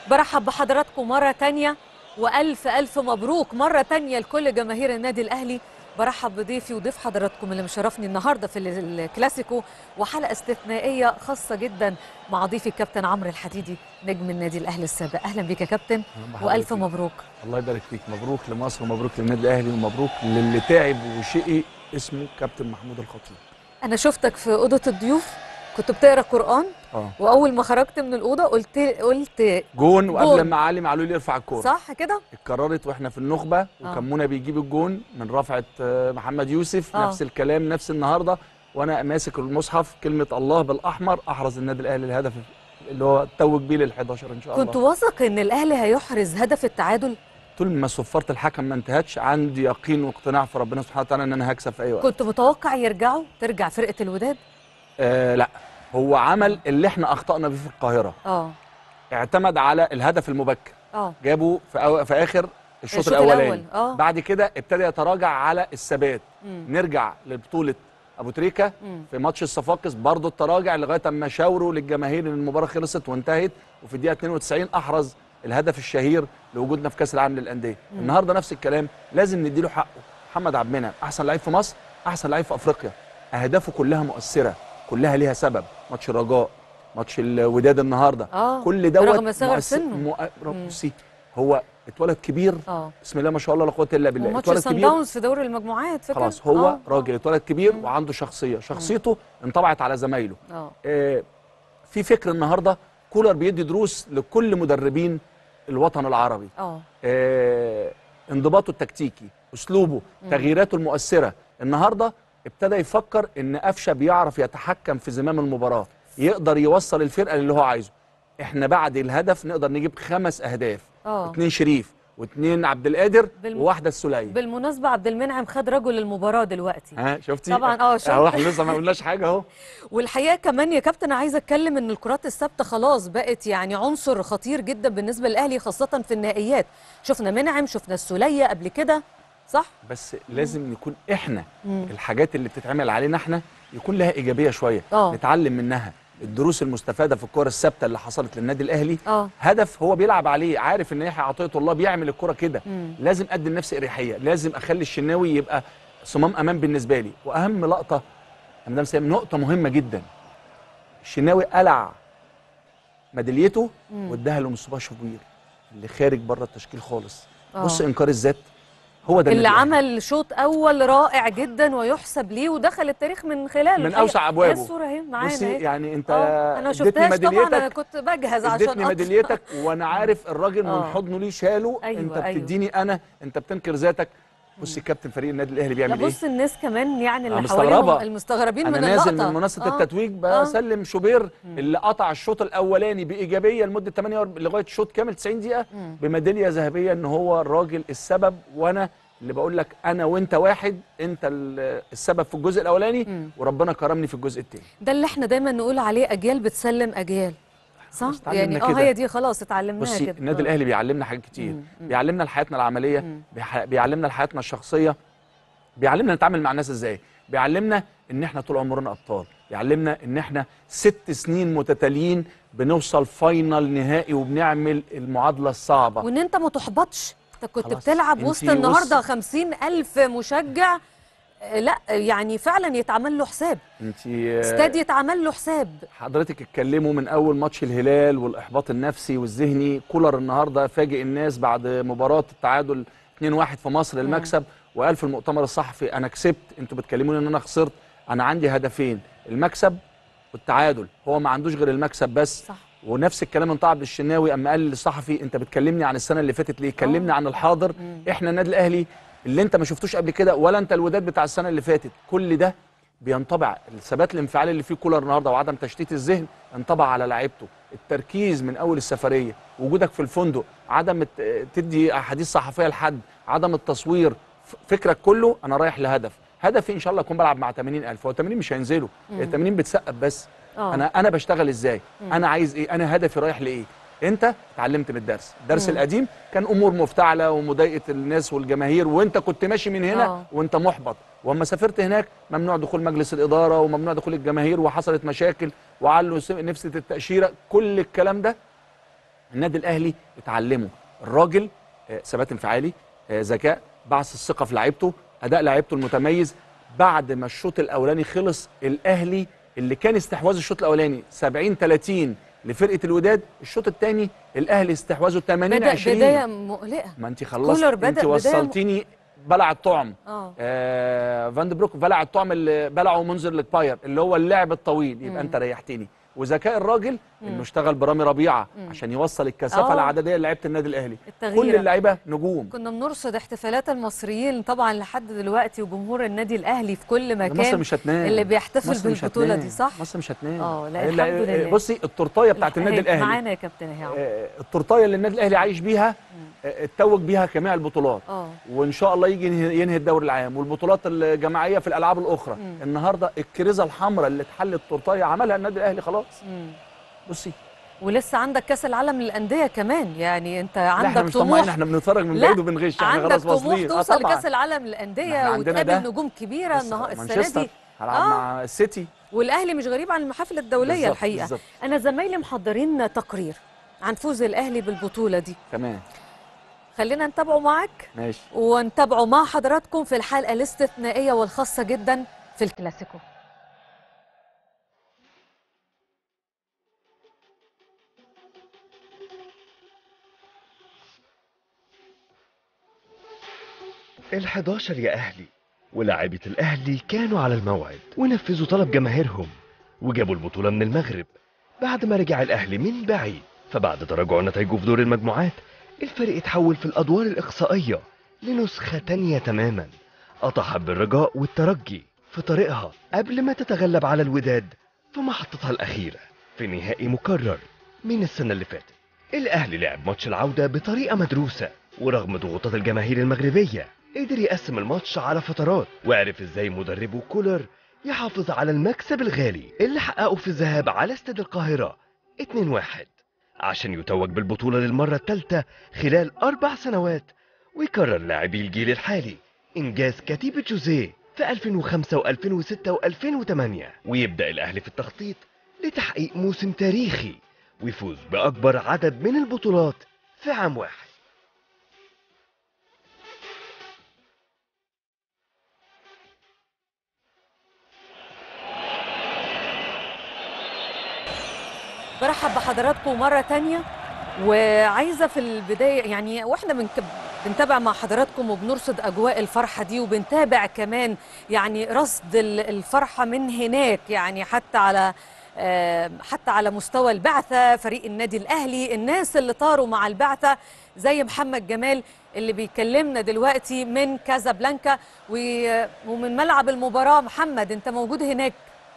برحب بحضراتكم مرة تانية، وألف ألف مبروك مرة تانية لكل جماهير النادي الأهلي. برحب بضيفي وضيف حضراتكم اللي مشرفني النهاردة في الكلاسيكو، وحلقة استثنائية خاصة جدا مع ضيفي الكابتن عمرو الحديدي نجم النادي الأهلي السابق. أهلا بيك يا كابتن وألف مبروك. الله يبارك فيك، مبروك لمصر ومبروك للنادي الأهلي ومبروك للي تعب وشقي اسمه كابتن محمود الخطيب. أنا شفتك في أوضة الضيوف كنت بتقرا قرآن، واول ما خرجت من الاوضه قلت جون، وقبل ما علي معلول يرفع الكوره صح كده اتكررت واحنا في النخبه وكمونه بيجيب الجون من رفعه محمد يوسف. نفس الكلام نفس النهارده وانا ماسك المصحف كلمه الله بالاحمر احرز النادي الاهلي الهدف اللي هو توج بيه لل11 ان شاء الله. كنت واثق ان الاهلي هيحرز هدف التعادل؟ طول ما صفاره الحكم ما انتهتش عندي يقين واقتناع في ربنا سبحانه وتعالى ان انا هكسب في اي وقت. كنت متوقع ترجع فرقه الوداد؟ لا، هو عمل اللي احنا اخطأنا بيه في القاهره. اعتمد على الهدف المبكر. جابه في اخر الشوط الاولاني. بعد كده ابتدى يتراجع على الثبات. نرجع لبطوله ابو تريكه في ماتش الصفاقس برضه التراجع لغايه اما شاوروا للجماهير ان المباراه خلصت وانتهت، وفي الدقيقه 92 احرز الهدف الشهير لوجودنا في كاس العالم للانديه. النهارده نفس الكلام، لازم نديله حقه. محمد عبد المنعم احسن لعيب في مصر، احسن لعيب في افريقيا، اهدافه كلها مؤثره، كلها ليها سبب. ماتش الرجاء، ماتش الوداد النهارده، كل دوت رغم صغر سنه. هو اتولد كبير. بسم الله ما شاء الله لا قوه الا بالله. اتولد كبير. صن داونز في دوري المجموعات فاكر؟ خلاص هو راجل اتولد كبير وعنده شخصيته انطبعت على زمايله. في فكر النهارده كولر بيدي دروس لكل مدربين الوطن العربي. انضباطه التكتيكي، اسلوبه، تغييراته المؤثره. النهارده ابتدى يفكر ان قفشه بيعرف يتحكم في زمام المباراه، يقدر يوصل الفرقه اللي هو عايزه. احنا بعد الهدف نقدر نجيب 5 اهداف، 2 شريف و2 عبد القادر وواحده السليم. بالمناسبه عبد المنعم خد رجل المباراه دلوقتي. شفتي طبعا اهو احنا لسه ما قلناش حاجه اهو. والحقيقه كمان يا كابتن عايزه اتكلم ان الكرات الثابته خلاص بقت يعني عنصر خطير جدا بالنسبه للاهلي خاصه في النهائيات. شفنا منعم، شفنا السليه قبل كده، صح؟ بس لازم نكون احنا الحاجات اللي بتتعمل علينا احنا يكون لها ايجابيه شويه. نتعلم منها الدروس المستفاده في الكره الثابته اللي حصلت للنادي الاهلي. هدف هو بيلعب عليه، عارف ان يحيى عطيه الله بيعمل الكره كده. لازم ادي لنفسي اريحيه، لازم اخلي الشناوي يبقى صمام امان بالنسبه لي. واهم لقطه يا مدام سام، نقطه مهمه جدا، الشناوي قلع ميداليته واداها لمصطفى شوبير اللي خارج بره التشكيل خالص. بص انكار الذات، هو ده اللي عمل شوط اول رائع جدا ويحسب ليه ودخل التاريخ من خلاله من اوسع ابوابه. الصوره اهي معانا. بصي يعني انت انا ما شفتهاش طبعا، انا كنت بجهز عشان اديتني ميداليتك وانا عارف الراجل من حضنه ليه شاله. انت بتديني انا، انت بتنكر ذاتك. بصي كابتن فريق النادي الاهلي بيعمل ايه؟ بص الناس كمان يعني اللي حواليهم المستغربين من اللقطه. انا نازل من منصه التتويج بسلم شوبير اللي قطع الشوط الاولاني بايجابيه لمده 8 لغايه شوط كامل 90 دقيقه بميداليه ذهبيه، ان هو الراجل السبب. وانا اللي بقول لك انا وانت واحد، انت السبب في الجزء الاولاني وربنا كرمني في الجزء الثاني. ده اللي احنا دايما نقول عليه، اجيال بتسلم اجيال، صح؟ يعني هي دي خلاص اتعلمناها كده. النادي الاهلي بيعلمنا حاجات كتير. بيعلمنا لحياتنا العمليه، بيعلمنا لحياتنا الشخصيه، بيعلمنا نتعامل مع الناس ازاي، بيعلمنا ان احنا طول عمرنا ابطال، بيعلمنا ان احنا 6 سنين متتاليين بنوصل فاينل نهائي وبنعمل المعادله الصعبه، وان انت ما تحبطش. انت كنت بتلعب وسط النهارده 50,000 مشجع. لا يعني فعلا يتعمل له حساب، استاد يتعمل له حساب. حضرتك اتكلموا من اول ماتش الهلال والاحباط النفسي والذهني. كولر النهارده فاجئ الناس بعد مباراه التعادل 2-1 في مصر المكسب، وقال في المؤتمر الصحفي انا كسبت، انتوا بتكلموني ان انا خسرت، انا عندي هدفين، المكسب والتعادل. هو ما عندوش غير المكسب بس، صح. ونفس الكلام انطبع عبد الشناوي اما قال للصحفي انت بتكلمني عن السنه اللي فاتت ليه؟ كلمني عن الحاضر. احنا النادي الاهلي اللي انت ما شفتوش قبل كده، ولا انت الوداد بتاع السنه اللي فاتت. كل ده بينطبع، الثبات الانفعالي اللي فيه كولر النهارده وعدم تشتيت الذهن انطبع على لعيبته. التركيز من اول السفريه، وجودك في الفندق، عدم تدي احاديث صحفيه لحد، عدم التصوير، فكرك كله انا رايح لهدف. هدفي ان شاء الله اكون بلعب مع 80,000. هو 80 مش هينزلوا، 80 بتسقف بس. انا بشتغل ازاي؟ انا عايز ايه؟ انا هدفي رايح لايه؟ انت اتعلمت من الدرس القديم كان امور مفتعله ومضايقه الناس والجماهير، وانت كنت ماشي من هنا وانت محبط. واما سافرت هناك ممنوع دخول مجلس الاداره وممنوع دخول الجماهير، وحصلت مشاكل وعلوا نفسه التاشيره. كل الكلام ده النادي الاهلي اتعلمه الراجل ثبات انفعالي، ذكاء، بعث الثقه في لعيبته، اداء لعيبته المتميز. بعد ما الشوط الاولاني خلص، الاهلي اللي كان استحواذ الشوط الاولاني 70-30 لفرقه الوداد، الشوط الثاني الاهلي استحواذه 80-20. بدايه مقلقه. ما انت خلصت، انت وصلتيني بلع الطعم. فان دي بروك بلع الطعم اللي بلعه منذر للباير، اللي هو اللعب الطويل. يبقى انت ريحتني. وذكاء الراجل انه اشتغل برامي ربيعه عشان يوصل الكثافه العدديه لعيبه النادي الاهلي. كل اللعيبه نجوم. كنا بنرصد احتفالات المصريين طبعا لحد دلوقتي، وجمهور النادي الاهلي في كل مكان. مصر مش هتنام اللي بيحتفل بالبطوله دي، صح؟ مصر مش هتنام. لا الحمد لله. بصي التورتايه بتاعت النادي الاهلي معانا يا كابتن اهي. التورتايه اللي النادي الاهلي عايش بيها، اتوج بيها جميع البطولات. وان شاء الله يجي ينهي الدوري العام والبطولات الجماعيه في الالعاب الاخرى. النهارده الكريزه الحمراء اللي اتحلت التورتايه عملها النادي الاهلي خلاص. بصي، ولسه عندك كاس العالم للانديه كمان، يعني انت عندك احنا مش طماعين، احنا بنتفرج من بعيد وبنغش. احنا خلاص واصلين. عندك طموح توصل لكاس العالم للانديه وتقابل نجوم كبيره السنه دي. هلعب مع السيتي، والاهلي مش غريب عن المحافل الدوليه الحقيقه. بالزبط. انا زمايلي محضرين تقرير عن فوز الاهلي بالبطوله دي. تمام، خلينا نتابعه معاك. ماشي، ونتابعه مع حضراتكم في الحلقه الاستثنائيه والخاصه جدا في الكلاسيكو. ال11 يا أهلي، ولاعيبة الأهلي كانوا على الموعد ونفذوا طلب جماهيرهم وجابوا البطولة من المغرب بعد ما رجع الأهلي من بعيد. فبعد تراجع نتائجه في دور المجموعات، الفريق اتحول في الأدوار الإقصائية لنسخة تانية تماما أطاحت بالرجاء والترجي في طريقها قبل ما تتغلب على الوداد في محطتها الأخيرة في نهائي مكرر من السنة اللي فاتت. الأهلي لعب ماتش العودة بطريقة مدروسة، ورغم ضغوطات الجماهير المغربية قدر يقسم الماتش على فترات، وعرف ازاي مدربه كولر يحافظ على المكسب الغالي اللي حققه في الذهاب على استاد القاهرة 2-1 عشان يتوج بالبطولة للمرة الثالثة خلال 4 سنوات، ويكرر لاعبي الجيل الحالي إنجاز كتيبة جوزيه في 2005 و2006 و2008، ويبدأ الأهلي في التخطيط لتحقيق موسم تاريخي ويفوز بأكبر عدد من البطولات في عام واحد. برحب بحضراتكم مرة تانية، وعايزة في البداية يعني واحنا بنتابع مع حضراتكم وبنرصد أجواء الفرحة دي، وبنتابع كمان يعني رصد الفرحة من هناك، يعني حتى على مستوى البعثة، فريق النادي الأهلي، الناس اللي طاروا مع البعثة زي محمد جمال اللي بيكلمنا دلوقتي من كازابلانكا ومن ملعب المباراة. محمد، انت موجود هناك.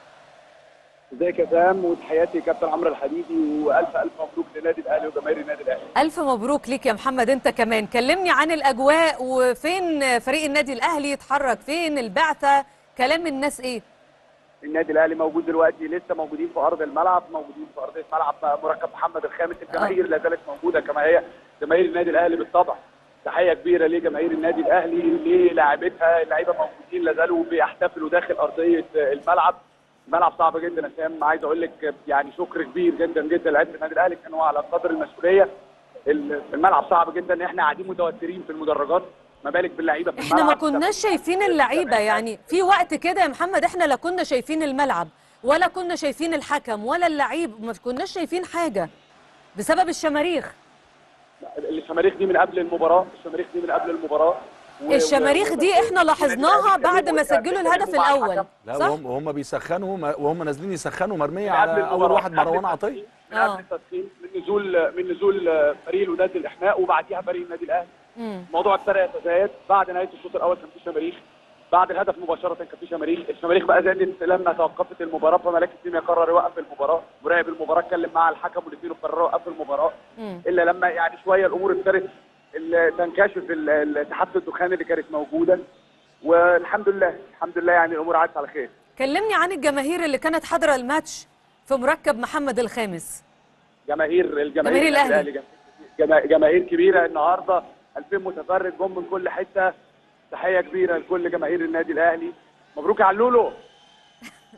ازيك يا سام، وتحياتي كابتن عمرو الحديدي، والف الف مبروك للنادي الاهلي وجماهير النادي الاهلي. الف مبروك ليك يا محمد. انت كمان كلمني عن الاجواء، وفين فريق النادي الاهلي يتحرك، فين البعثه، كلام الناس ايه؟ النادي الاهلي موجود دلوقتي، لسه موجودين في ارض الملعب، موجودين في ارضيه ملعب مركب محمد الخامس. الجماهير لا زالت موجوده كما هي، جماهير النادي الاهلي بالطبع. تحيه كبيره لجماهير النادي الاهلي، للاعيبتها، اللعيبه موجودين لا زالوا بيحتفلوا داخل ارضيه الملعب. الملعب صعب جدا يا سام، عايز اقول لك يعني شكر كبير جدا جدا لعيبه النادي الاهلي، كانوا على قدر المسؤوليه. الملعب صعب جدا، احنا قاعدين متوترين في المدرجات، ما بالك باللعيبه في الملعب. احنا ما كناش شايفين اللعيبه، يعني في وقت كده يا محمد احنا لا كنا شايفين الملعب ولا كنا شايفين الحكم ولا اللعيب، ما كناش شايفين حاجه بسبب الشماريخ. الشماريخ دي من قبل المباراه، الشماريخ دي من قبل المباراه. الشماريخ دي احنا لاحظناها بعد ما سجلوا الهدف الاول. لا، وهم بيسخنوا وهم نازلين يسخنوا مرميه على اول واحد مروان عطيه. من قبل التسخين، من نزول فريق الوداد للاحماء، وبعديها فريق النادي الاهلي. الموضوع ابتدى يتزايد بعد نهايه الشوط الاول، كان في شماريخ. بعد الهدف مباشره كان في شماريخ. الشماريخ بقى زادت لما توقفت المباراه، فملاك الدنيا قرر يوقف المباراه. مراقب المباراه اتكلم مع الحكم، والاثنين قرروا يوقفوا المباراه. الا لما يعني شويه الامور ابتدت تنكشف سحابه الدخان اللي كانت موجوده، والحمد لله الحمد لله يعني الامور عادت على خير. كلمني عن الجماهير اللي كانت حاضره الماتش في مركب محمد الخامس. جماهير الاهلي جماهير كبيره النهارده، 2000 متفرج جم من كل حته. تحيه كبيره لكل جماهير النادي الاهلي، مبروك يا علولو.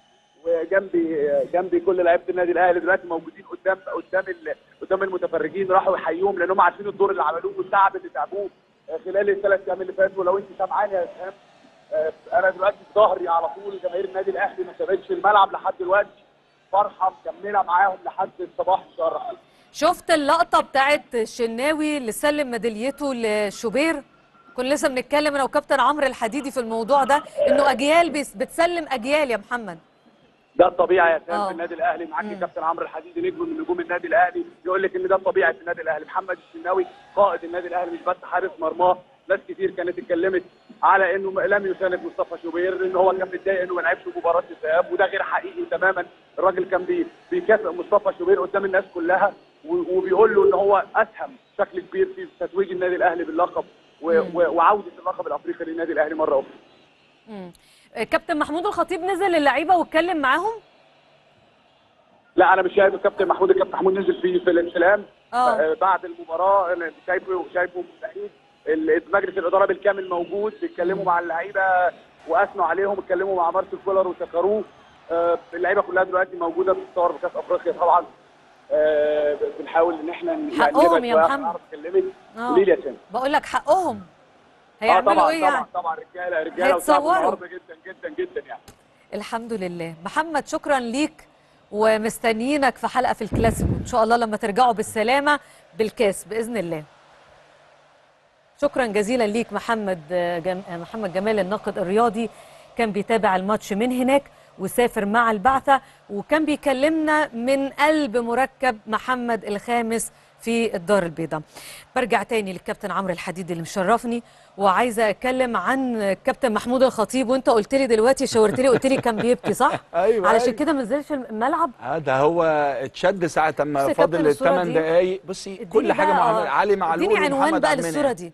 وجنبي كل لعيبه النادي الاهلي دلوقتي موجودين قدام المتفرجين، راحوا يحيوهم لانهم عارفين الدور اللي عملوه والتعب اللي تعبوه خلال ال3 ايام اللي فاتوا. ولو انت سامعاني يا اسهام، انا دلوقتي في ظهري على طول جماهير النادي الاهلي ما سابتش الملعب لحد دلوقتي، فرحه مكمله معاهم لحد الصباح ان شاء الله. شفت اللقطه بتاعت الشناوي اللي سلم ميداليته لشوبير؟ كنا لسه بنتكلم انا وكابتن عمرو الحديدي في الموضوع ده، انه اجيال بتسلم اجيال يا محمد. ده الطبيعي يا سام في النادي الاهلي. معاكي كابتن عمرو الحديدي نجم من نجوم النادي الاهلي، يقول لك ان ده الطبيعي في النادي الاهلي. محمد الشناوي قائد النادي الاهلي، مش بس حارس مرماه. ناس كتير كانت اتكلمت على انه لم يشارك مصطفى شوبير، ان هو كان متضايق انه ما لعبش مباراه الذهاب، وده غير حقيقي تماما. الراجل كان بيكافئ مصطفى شوبير قدام الناس كلها، وبيقول له ان هو اسهم بشكل كبير في تتويج النادي الاهلي باللقب وعوده اللقب الافريقي للنادي الاهلي مره اخرى. كابتن محمود الخطيب نزل اللعيبه واتكلم معاهم؟ لا انا مش شايف الكابتن محمود. الكابتن محمود نزل في الاستلام بعد المباراه. انا شايفه مستحيل. مجلس الاداره بالكامل موجود، بيتكلموا مع اللعيبه واثنوا عليهم، اتكلموا مع مارسيل كولر وشكروه. اللعيبه كلها دلوقتي موجوده في الصور بكاس افريقيا طبعا. بنحاول ان احنا حقهم يا محمد. قولي لي يا سامي. بقول لك حقهم هيعملوا ايه يعني؟ طبعا رجاله هيتصوروا جدا جدا جدا يعني. الحمد لله. محمد شكرا ليك، ومستنيينك في حلقه في الكلاسيكو ان شاء الله لما ترجعوا بالسلامه بالكاس باذن الله. شكرا جزيلا ليك محمد جمال الناقد الرياضي، كان بيتابع الماتش من هناك وسافر مع البعثة، وكان بيكلمنا من قلب مركب محمد الخامس في الدار البيضاء. برجع تاني للكابتن عمرو الحديدي اللي مشرفني، وعايزه اتكلم عن كابتن محمود الخطيب. وانت قلت لي دلوقتي، شاورت لي قلت لي كان بيبكي صح؟ ايوه علشان كده ما نزلش الملعب. ده هو اتشد ساعه ما فاضل 8 دقايق. بصي كل حاجه مع علي معلول اديني عنوان بقى للصوره دي.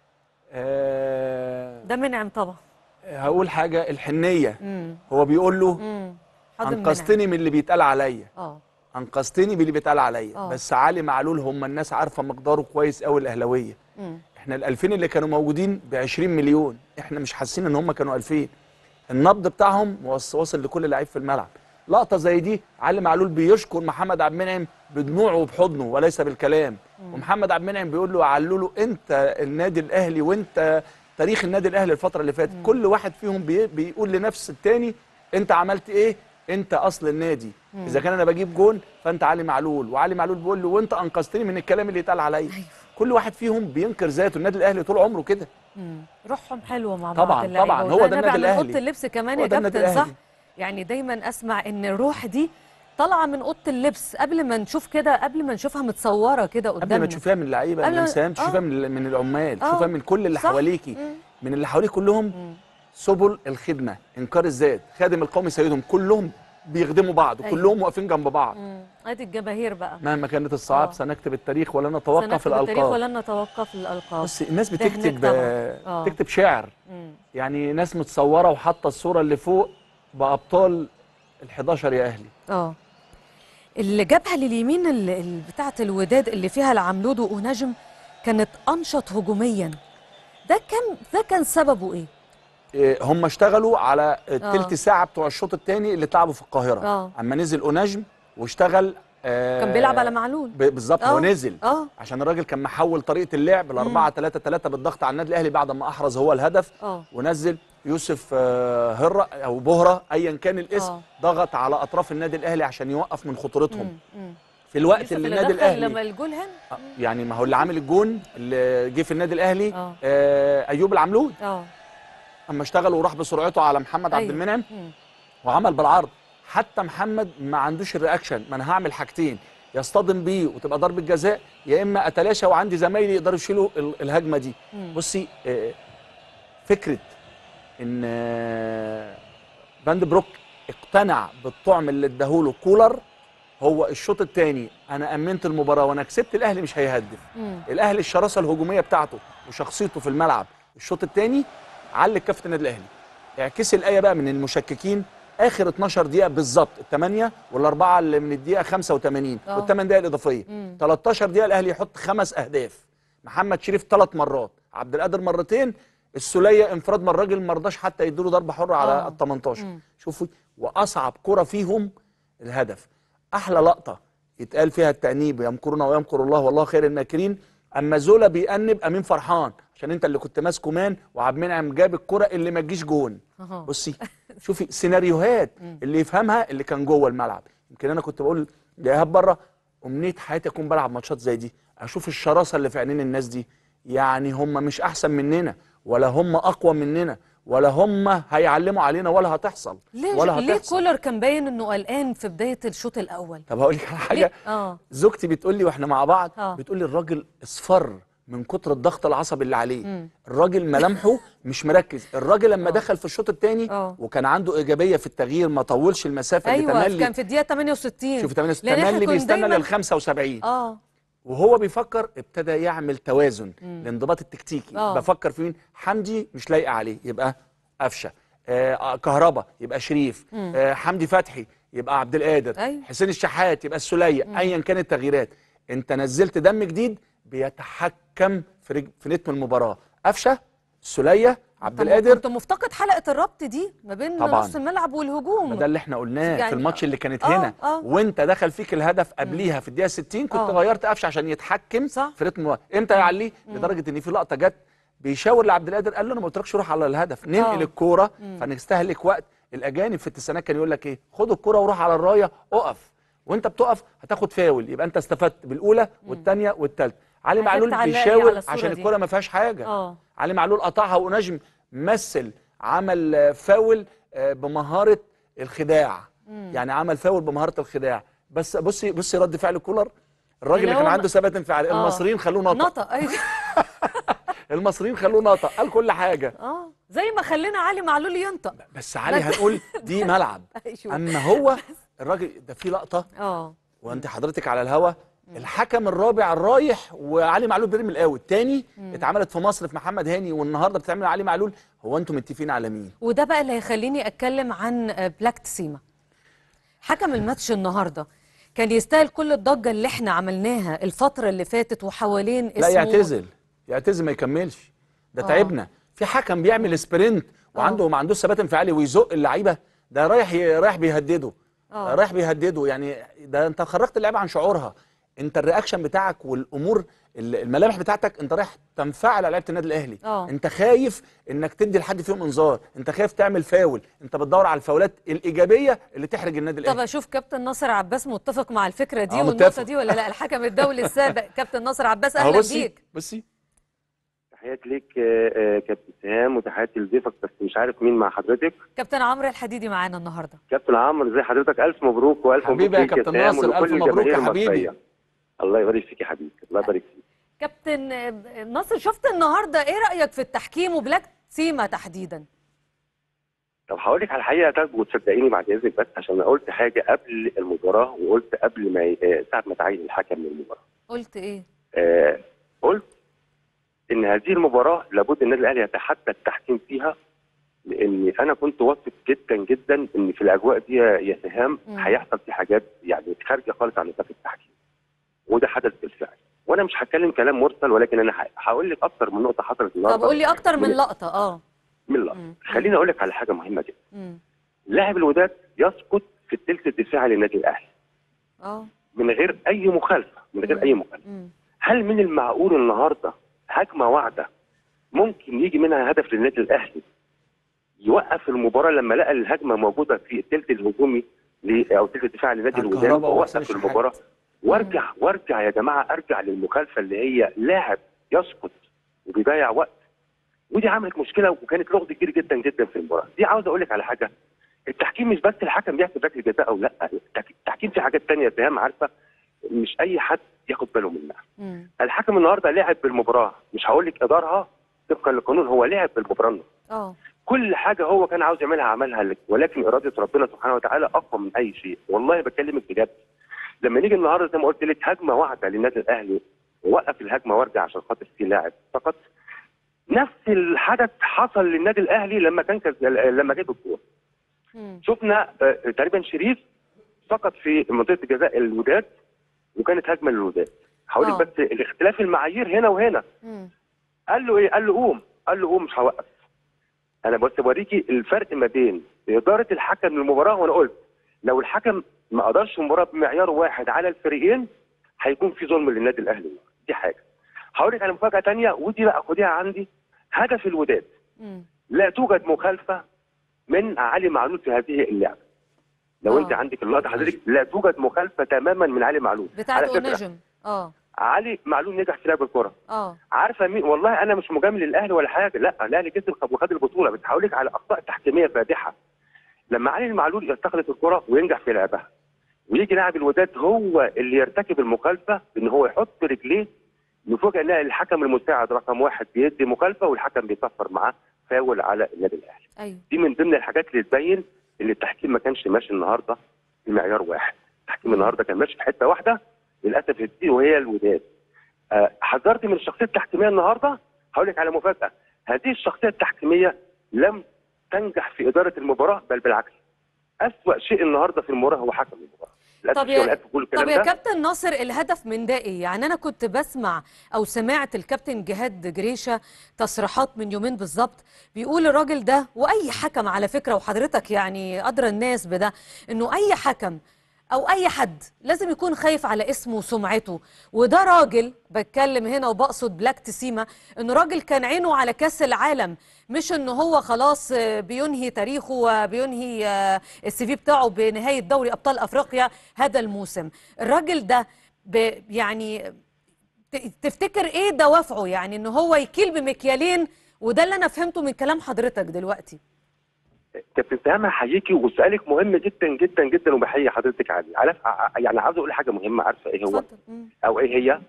ده منعم طبعا. هقول حاجه الحنيه. هو بيقول له انقذتني من اللي بيتقال عليا. انقذتني باللي بيتقال عليا. بس علي معلول هم الناس عارفه مقداره كويس قوي الاهلاويه. احنا ال2000 اللي كانوا موجودين ب20 مليون، احنا مش حاسين ان هم كانوا 2000. النبض بتاعهم واصل لكل لعيب في الملعب. لقطه زي دي علي معلول بيشكر محمد عبد المنعم بدموعه وبحضنه وليس بالكلام. ومحمد عبد المنعم بيقول له علولو انت النادي الاهلي وانت تاريخ النادي الاهلي الفتره اللي فاتت. كل واحد فيهم بيقول لنفس التاني انت عملت ايه؟ انت اصل النادي. اذا كان انا بجيب جون فانت علي معلول، وعلي معلول بيقول له وانت انقذتني من الكلام اللي اتقال عليا. كل واحد فيهم بينكر ذاته. النادي الاهلي طول عمره كده. روحهم حلوه مع بعض. طبعا هو ده النادي الاهلي. من اوضه اللبس كمان يا كابتن صح؟ يعني دايما اسمع ان الروح دي طالعه من اوضه اللبس قبل ما نشوف كده، قبل ما نشوفها متصوره كده قدامنا، قبل ما تشوفيها من اللعيبه، من سام، تشوفيها من العمال، تشوفيها من كل اللي حواليكي، من اللي حواليك كلهم. سبل الخدمه، انكار الذات، خادم القوم سيدهم، كلهم بيخدموا بعض. كلهم واقفين جنب بعض. ادي الجماهير بقى. مهما كانت الصعاب سنكتب التاريخ ولن نتوقف الالقاب. ولن نتوقف الالقاب. بس الناس بتكتب شعر. يعني ناس متصوره وحاطه الصوره اللي فوق بابطال ال11 يا اهلي. اللي جابها لليمين بتاعه الوداد اللي فيها العملود ونجم كانت انشط هجوميا. ده كان سببه ايه؟ هم اشتغلوا على الثلث ساعه بتوع الشوط الثاني اللي اتلعبوا في القاهره. اما نزل اوناجم واشتغل كان بيلعب على معلول بالظبط. هو نزل عشان الراجل كان محول طريقه اللعب ل4-3-3 بالضغط على النادي الاهلي بعد ما احرز هو الهدف. ونزل يوسف هرة او بهره ايا كان الاسم. ضغط على اطراف النادي الاهلي عشان يوقف من خطورتهم. في الوقت اللي النادي الاهلي لما الجول هنا يعني ما هو اللي عامل الجون اللي جه في النادي الاهلي ايوب العملود. اما اشتغل وراح بسرعته على محمد عبد المنعم وعمل بالعرض. حتى محمد ما عندوش الرياكشن. ما انا هعمل حاجتين، يصطدم بيه وتبقى ضربه جزاء، يا اما اتلاشى وعندي زمايلي يقدروا يشيلوا الهجمه دي. بصي فكره ان فاند بروك اقتنع بالطعم اللي اداهوله كولر. هو الشوط الثاني انا امنت المباراه وانا كسبت، الاهلي مش هيهدف. الاهلي الشراسه الهجوميه بتاعته وشخصيته في الملعب الشوط الثاني علق كافه النادي الاهلي. اعكس الايه بقى من المشككين. اخر 12 دقيقه بالظبط، ال8 وال4 اللي من الدقيقه 85 وال8 دقائق الاضافيه، 13 دقيقه الاهلي يحط 5 اهداف. محمد شريف 3 مرات، عبد القادر مرتين، السوليه انفراد من الراجل ما رضاش حتى يديله ضربه حره على ال 18. شوفوا، واصعب كره فيهم الهدف. احلى لقطه يتقال فيها التأنيب يمكرون ويمكر الله والله خير الماكرين، اما زولا بيأنب امين فرحان عشان انت اللي كنت ماسكه مان وعبد المنعم جاب الكره اللي ما تجيش جون. بصي شوفي سيناريوهات اللي يفهمها اللي كان جوه الملعب. يمكن انا كنت بقول لايهاب بره امنيه حياتي اكون بلعب ماتشات زي دي، اشوف الشراسه اللي في عينين الناس دي. يعني هم مش احسن مننا ولا هم اقوى مننا ولا هم هيعلموا علينا ولا هتحصل ولا هتحصل. ليه كولر كان باين انه قلقان في بدايه الشوط الاول؟ طب هقول لك على حاجه. زوجتي بتقول لي واحنا مع بعض بتقول لي الراجل اصفر من كتر الضغط العصبي اللي عليه. الراجل ملامحه مش مركز. الراجل لما دخل في الشوط الثاني وكان عنده ايجابيه في التغيير، ما طولش المسافه اللي تملي كان في الدقيقه 68. شوف 68 تملي بيستنى لل 75 وهو بيفكر ابتدى يعمل توازن. الانضباط التكتيكي. بفكر في مين؟ حمدي مش لايقه عليه يبقى قفشه، كهربا يبقى شريف، حمدي فتحي يبقى عبد القادر، حسين الشحات يبقى السوليه. ايا كانت التغييرات انت نزلت دم جديد بيتحكم في رتم المباراه. قفشه، السوليه، عبد القادر. كنت مفتقد حلقه الربط دي ما بين نص الملعب والهجوم. ده اللي احنا قلناه يعني في الماتش اللي كانت هنا وانت دخل فيك الهدف قبليها في الدقيقه 60 كنت غيرت قفشه عشان يتحكم في رتم المباراه. امتى يعليه؟ لدرجه ان في لقطه جت بيشاور لعبد القادر قال له انا ما قلتلكش روح على الهدف، ننقل الكوره فنستهلك وقت. الاجانب في التسعينات كان يقول لك ايه؟ خد الكوره وروح على الرايه، اقف، وانت بتقف هتاخد فاول، يبقى انت استفدت بالاولى والثانيه والثالثه. علي معلول بيشاور عشان الكوره ما فيهاش حاجه. علي معلول قطعها ونجم مثل عمل فاول بمهاره الخداع. يعني عمل فاول بمهاره الخداع. بس بصي رد فعل كولر، الراجل اللي كان عنده ثبات انفعالي. المصريين خلوه نطق. المصريين خلوه نطق، قال كل حاجه. زي ما خلينا علي معلول ينطق. بس علي هنقول دي ملعب. اما هو الراجل ده في لقطه وانت حضرتك على الهوا، الحكم الرابع الرايح وعلي معلول بيرمي الاوت تاني اتعملت في مصر في محمد هاني، والنهارده بتتعمل علي معلول. هو انتم متفقين على مين؟ وده بقى اللي هيخليني اتكلم عن بلاك تسيما. حكم الماتش النهارده كان يستاهل كل الضجه اللي احنا عملناها الفتره اللي فاتت وحوالين اسمه. لا يعتزل ما يكملش. ده تعبنا. في حكم بيعمل سبرنت وعنده ما عندوش ثبات انفعالي ويزق اللعيبه، ده رايح بيهدده. رايح بيهدده. يعني ده انت خرجت اللعيبه عن شعورها. انت الرياكشن بتاعك والامور الملامح بتاعتك انت رايح تنفعل على لعيبه النادي الاهلي. انت خايف انك تدي لحد فيهم انذار، انت خايف تعمل فاول، انت بتدور على الفاولات الايجابيه اللي تحرج النادي الاهلي. طب اشوف كابتن ناصر عباس متفق مع الفكره دي والنقطه دي ولا لا؟ الحكم الدولي السابق كابتن ناصر عباس، اهلا بيك. بصي تحياتي ليك كابتن سهام وتحياتي لضيفك، بس مش عارف مين مع حضرتك. كابتن عمرو الحديدي معانا النهارده. كابتن عمرو ازي حضرتك؟ الف مبروك والف مبروك حبيبي يا كابتن ناصر، الف مبروك يا حبيبي. الله يبارك فيك يا حبيبي، الله يبارك فيك. كابتن ناصر، شفت النهارده ايه رايك في التحكيم وبلاك تسيما تحديدا؟ طب هقول لك على الحقيقه وتصدقيني بعد اذنك، بس عشان انا قلت حاجه قبل المباراه وقلت قبل ما ساعه ما تعين الحكم للمباراه. قلت ايه؟ قلت ان هذه المباراه لابد النادي الاهلي يتحدى التحكيم فيها، لان انا كنت واثق جدا جدا ان في الاجواء دي يا سهام هيحصل في حاجات يعني خارجه خالص عن نطاق التحكيم، وده حدث بالفعل. وانا مش هتكلم كلام مرسل، ولكن انا هقول لك اكتر من نقطه حصلت النهارده. طب قول لي اكتر من لقطه. من لقطه. خليني اقول لك على حاجه مهمه جدا. لاعب الوداد يسقط في الثلث الدفاعي للنادي الاهلي من غير اي مخالفه، هل من المعقول النهارده هجمه واحده ممكن يجي منها هدف للنادي الاهلي يوقف المباراه لما لقى الهجمه موجوده في الثلث الهجومي او الثلث الدفاعي لنادي الوداد ووقف المباراه؟ وارجع يا جماعه، ارجع للمخالفه اللي هي لاعب يسقط وبيضيع وقت، ودي عملت مشكله وكانت لغز كبير جدا جدا في المباراه دي. عاوز اقول لك على حاجه، التحكيم مش بس الحكم بيحسب ركله جزاء او لا، التحكيم في حاجات ثانيه سهام عارفه مش اي حد ياخد باله منها. الحكم النهارده لعب بالمباراه، مش هقول لك ادارها طبقا للقانون، هو لعب بالمباراه. كل حاجه هو كان عاوز يعملها عملها لك، ولكن اراده ربنا سبحانه وتعالى اقوى من اي شيء. والله بكلمك بجد، لما نيجي النهارده زي ما قلت لك هجمه واحده للنادي الاهلي ووقف الهجمه وارجع عشان خاطر في لاعب فقط، نفس الحدث حصل للنادي الاهلي لما جاب الجول. شفنا تقريبا شريف سقط في منطقه جزاء الوداد وكانت هجمه للوداد. هقول لك بس الاختلاف المعايير هنا وهنا. قال له ايه؟ قال له قوم، قال له قوم مش هوقف. انا بس بوريكي الفرق ما بين اداره الحكم للمباراه، وانا قلت لو الحكم ما قدرش المباراه بمعيار واحد على الفريقين هيكون في ظلم للنادي الاهلي. دي حاجه. هقول لك على مفاجاه ثانيه، ودي بقى خديها عندي. هدف الوداد لا توجد مخالفه من علي معلول في هذه اللعبه. لو انت عندك اللقطه حضرتك، لا توجد مخالفه تماما من علي معلول بتاعت نجم. علي معلول نجح في لعب الكره. عارفه مين؟ والله انا مش مجامل للاهلي ولا حاجه، لا الاهلي كسب وخد البطوله، بس هقول لك على اخطاء تحكيميه فادحه. لما علي المعلول يستخلص الكره وينجح في لعبها، ويجي لاعب الوداد هو اللي يرتكب المخالفه ان هو يحط رجليه، نفوجئ ان الحكم المساعد رقم 1 بيدي مخالفه والحكم بيصفر معاه فاول على النادي الاهلي. أيوه. دي من ضمن الحاجات اللي تبين ان التحكيم ما كانش ماشي النهارده بمعيار واحد. التحكيم النهارده كان ماشي في حته واحده للاسف دي وهي الوداد. حذرت من الشخصيه التحكيميه النهارده. هقول لك على مفاجاه، هذه الشخصيه التحكيميه لم تنجح في اداره المباراه، بل بالعكس اسوأ شيء النهارده في المباراه هو حكم المباراه. طب يا كابتن ناصر، الهدف من ده ايه؟ يعني انا كنت بسمع او سمعت الكابتن جهاد جريشه تصريحات من يومين بالظبط، بيقول الراجل ده واي حكم على فكره، وحضرتك يعني ادرى الناس بده، انه اي حكم او اي حد لازم يكون خايف على اسمه وسمعته. وده راجل بتكلم هنا وبقصد بلاك تسيما، انه راجل كان عينه على كاس العالم، مش انه هو خلاص بينهي تاريخه وبينهي السي في بتاعه بنهايه دوري ابطال افريقيا هذا الموسم. الراجل ده يعني تفتكر ايه دوافعه، يعني ان هو يكيل بمكيالين؟ وده اللي انا فهمته من كلام حضرتك دلوقتي. كابتن سهام هحييكي، وسؤالك مهم جدا جدا جدا وبحيي حضرتك عليه. يعني عاوز اقول حاجه مهمه، عارفه ايه هو او ايه هي؟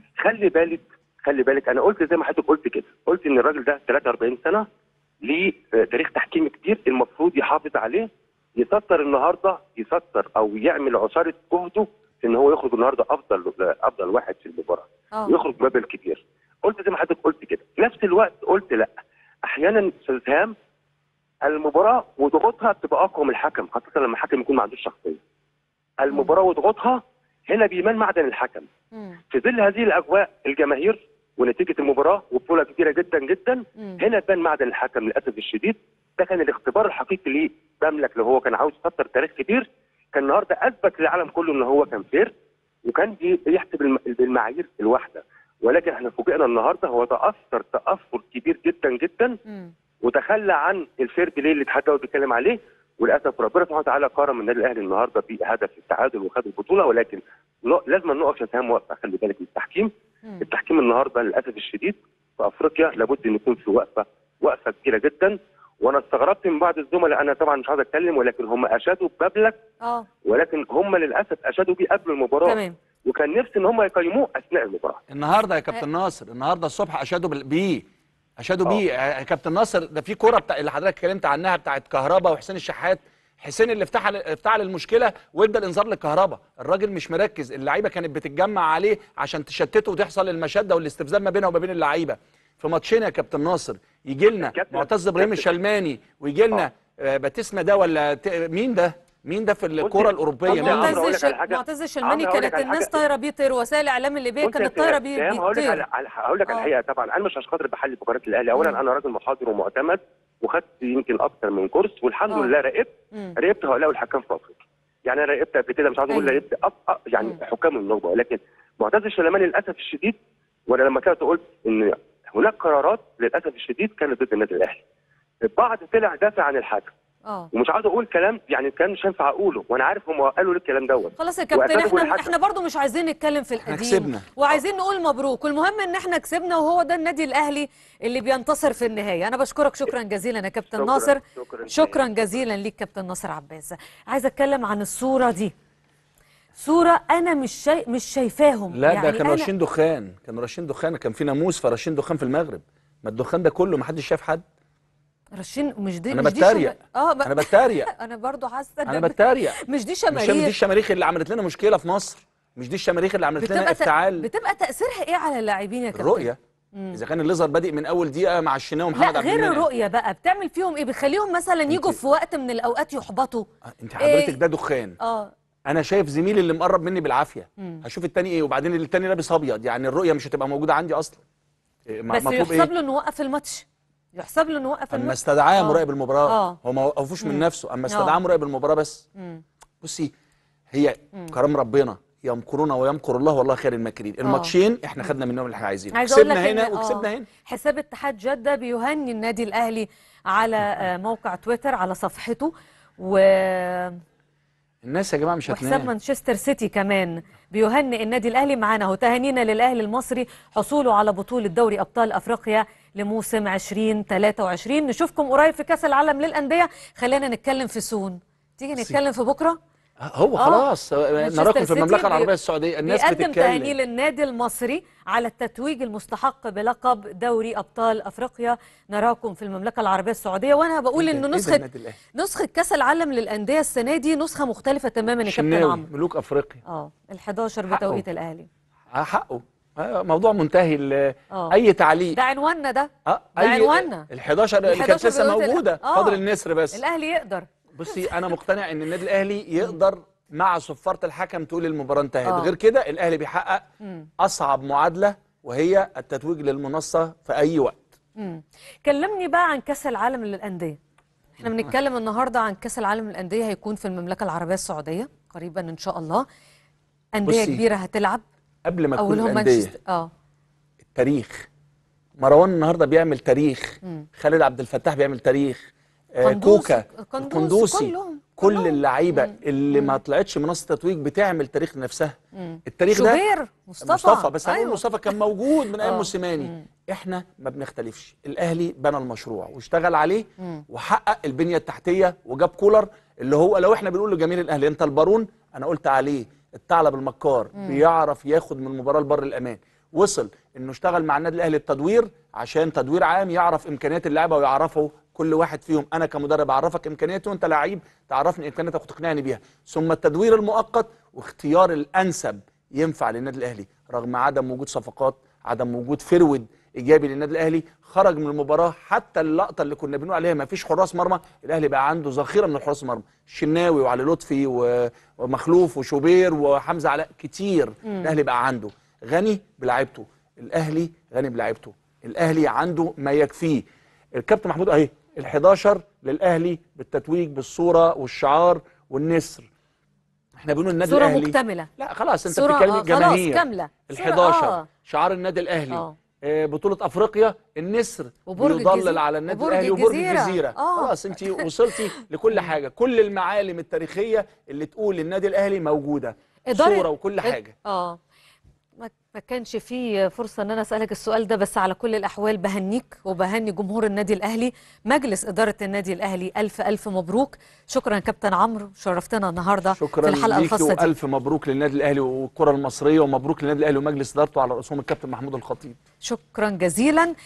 خلي بالك انا قلت زي ما حضرتك قلت كده، قلت ان الراجل ده 43 سنه ليه تاريخ تحكيمي كتير، المفروض يحافظ عليه، يسطر النهارده، يسطر او يعمل عصاره جهده في ان هو يخرج النهارده افضل واحد في المباراه، ويخرج مبلغ كبير. قلت زي ما حضرتك قلت كده. في نفس الوقت قلت لا، احيانا استاذ سهام المباراه وضغوطها بتبقى اقوى من الحكم، خاصه لما الحكم يكون ما عندوش شخصيه. المباراه وضغوطها هنا بيبان معدن الحكم. في ظل هذه الاجواء الجماهير ونتيجه المباراه وبطوله كبيره جدا جدا، هنا بان معدن الحكم للاسف الشديد. ده كان الاختبار الحقيقي ليه بملك، اللي هو كان عاوز يسطر تاريخ كبير. كان النهارده اثبت للعالم كله ان هو كان فير وكان بيحسب بالمعايير الواحده، ولكن احنا فوجئنا النهارده هو تاثر كبير جدا جدا وتخلى عن الفير بلاي اللي الاتحاد الدولي بيتكلم عليه. وللاسف ربنا سبحانه وتعالى كرم النادي الاهلي النهارده بهدف التعادل وخد البطوله، ولكن لازم نقف يا سهام وقفه. خلي بالك من التحكيم. التحكيم النهارده للاسف الشديد في افريقيا لابد ان يكون في وقفه كبيره جدا. وانا استغربت من بعض الزملاء، انا طبعا مش عايز اتكلم، ولكن هم اشادوا بمبلغ، ولكن هم للاسف اشادوا بيه قبل المباراه. تمام. وكان نفسي ان هم يقيموه اثناء المباراه. النهارده يا كابتن ناصر، النهارده الصبح اشادوا بيه يا كابتن ناصر. ده في كوره اللي حضرتك اتكلمت عنها بتاعت كهربا وحسين الشحات، حسين اللي افتعل المشكله وادى الانذار للكهرباء. الراجل مش مركز، اللعيبه كانت بتتجمع عليه عشان تشتته وتحصل المشاده والاستفزاز ما بينها وما بين اللعيبه. في ماتشين يا كابتن ناصر يجي لنا معتز ابراهيم الشلماني ويجي لنا باتيسما ده ولا مين ده في الكوره الاوروبيه؟ معتز الشلماني كانت الناس طايره بيه طير، وسائل الاعلام اللي بيه كانت طايره بيه طير. هقول لك الحقيقه، طبعا انا مش عشان خاطر بحلل مباريات الاهلي. اولا انا راجل محاضر ومعتمد وخدت يمكن اكثر من كورس، والحمد لله راقبت هؤلاء الحكام في افريقيا. يعني انا راقبت قبل كده، مش عاوز اقول راقبت يعني حكام النخبه، ولكن معتز الشلماني للاسف الشديد، وانا لما كنت قلت ان هناك قرارات للاسف الشديد كانت ضد النادي الاهلي. البعض طلع دافع عن الحكم، ومش عاوز اقول كلام يعني كان مش هينفع اقوله، وانا عارف هم قالوا ليه الكلام دوت. خلاص يا كابتن، احنا برضو مش عايزين نتكلم في القديم، وعايزين نقول مبروك، والمهم ان احنا كسبنا، وهو ده النادي الاهلي اللي بينتصر في النهايه. انا بشكرك شكرا جزيلا يا كابتن ناصر. شكرا جزيلا ليك كابتن ناصر عباس. عايزه اتكلم عن الصوره دي، صوره انا مش شايفاهم. لا يعني ده كانوا راشين دخان، كان في ناموس فراشين دخان في المغرب. ما الدخان ده كله ما حدش شاف حد رشين. مش دي انا بتريق. انا بتريق. انا برضو حاسه انا بتريق. مش دي شماريخ. مش دي الشماريخ اللي عملت لنا مشكله في مصر، مش دي الشماريخ اللي عملت لنا افتعال. بتبقى تاثيرها ايه على اللاعبين يا كابتن؟ الرؤيه. اذا كان الليزر بادئ من اول دقيقه مع الشناوي ومحمد عبد المنعم. غير الرؤيه بقى بتعمل فيهم ايه؟ بتخليهم مثلا يجوا في وقت من الاوقات يحبطوا. انت حضرتك ده دخان. انا شايف زميلي اللي مقرب مني بالعافيه، هشوف التاني ايه، وبعدين التاني لابس ابيض، يعني الرؤيه مش هتبقى موجوده عندي اصلا. بس يحسب له انه وقف الماتش. يحسب له انه وقف اما استدعاه مراقب المباراه هو ما وقفوش من مم. نفسه، اما استدعاه مراقب المباراه بس. بصي هي كرم ربنا، يمكرون ويمكر الله والله خير الماكرين. الماتشين احنا خدنا منهم اللي احنا عايزينه، كسبنا هنا وكسبنا هنا. حساب اتحاد جده بيهني النادي الاهلي على موقع تويتر على صفحته، و الناس يا جماعه مش هتنام. وحساب مانشستر سيتي كمان بيهنئ النادي الاهلي معانا اهو. تهانينا للاهلي المصري حصوله على بطوله دوري ابطال افريقيا لموسم 2023. نشوفكم قريب في كاس العالم للانديه. خلينا نتكلم في سون، تيجي نتكلم في بكره. هو خلاص نراكم في المملكه العربيه السعوديه. الناس بيقدم بتتكلم. تهاني للنادي المصري على التتويج المستحق بلقب دوري ابطال افريقيا. نراكم في المملكه العربيه السعوديه. وانا بقول انه نسخه كاس العالم للانديه السنه دي نسخه مختلفه تماما يا كابتن عمرو. ملوك افريقيا ال11 بتوقيت الاهلي. حقه موضوع منتهي. اي تعليق ده عنواننا، ده عنواننا ال11 اللي كانت لسه موجوده. فاضل النسر بس. الاهلي يقدر. بصي انا مقتنع ان النادي الاهلي يقدر مع صفاره الحكم تقول المباراه انتهت. غير كده الاهلي بيحقق اصعب معادله وهي التتويج للمنصه في اي وقت. كلمني بقى عن كاس العالم للانديه. احنا بنتكلم النهارده عن كاس العالم للانديه، هيكون في المملكه العربيه السعوديه قريبا ان شاء الله. انديه كبيره هتلعب. قبل ما تكون الانديه التاريخ. مروان النهارده بيعمل تاريخ. خالد عبد الفتاح بيعمل تاريخ. كوكا، قندوسي، كل اللعيبه اللي ما طلعتش منصه تتويج بتعمل تاريخ لنفسها. التاريخ ده شوبير، مصطفى بس هنقول مصطفى كان موجود من ايام موسيماني. احنا ما بنختلفش. الاهلي بنى المشروع واشتغل عليه وحقق البنيه التحتيه وجاب كولر اللي هو لو احنا بنقول لجماهير الاهلي انت البارون، انا قلت عليه الثعلب المكار. بيعرف ياخد من المباراه لبر الامان. وصل انه اشتغل مع النادي الاهلي التدوير عشان تدوير عام يعرف امكانيات اللعيبه ويعرفوا كل واحد فيهم. انا كمدرب اعرفك امكانياته وانت لعيب تعرفني امكانياتك وتقنعني بيها. ثم التدوير المؤقت واختيار الانسب ينفع للنادي الاهلي رغم عدم وجود صفقات، عدم وجود فرود ايجابي للنادي الاهلي. خرج من المباراه حتى اللقطه اللي كنا بنقول عليها ما فيش حراس مرمى، الاهلي بقى عنده ذخيره من الحراس المرمى. الشناوي وعلي لطفي ومخلوف وشوبير وحمزه علاء كتير. الاهلي بقى عنده غني بلاعيبته. الاهلي غني بلاعيبته. الاهلي عنده ما يكفيه. الكابتن محمود اهي ال11 للاهلي بالتتويج بالصوره والشعار والنسر. احنا بنقول النادي صورة الاهلي مكتمله. لا خلاص انت بتتكلمي جماهير. خلاص كامله. ال11 شعار النادي الاهلي. بطوله افريقيا النسر بيضلل على النادي الاهلي وبرج الجزيره. خلاص انت وصلتي لكل حاجه. كل المعالم التاريخيه اللي تقول النادي الاهلي موجوده. صوره وكل حاجه. ما كانش فيه فرصة ان انا اسألك السؤال ده، بس على كل الاحوال بهنيك وبهني جمهور النادي الاهلي. مجلس ادارة النادي الاهلي الف الف مبروك. شكرا كابتن عمرو، شرفتنا النهارده في الحلقة الخاصة دي. الف مبروك للنادي الاهلي والكرة المصرية، ومبروك للنادي الاهلي ومجلس ادارته على رأسهم الكابتن محمود الخطيب. شكرا جزيلا.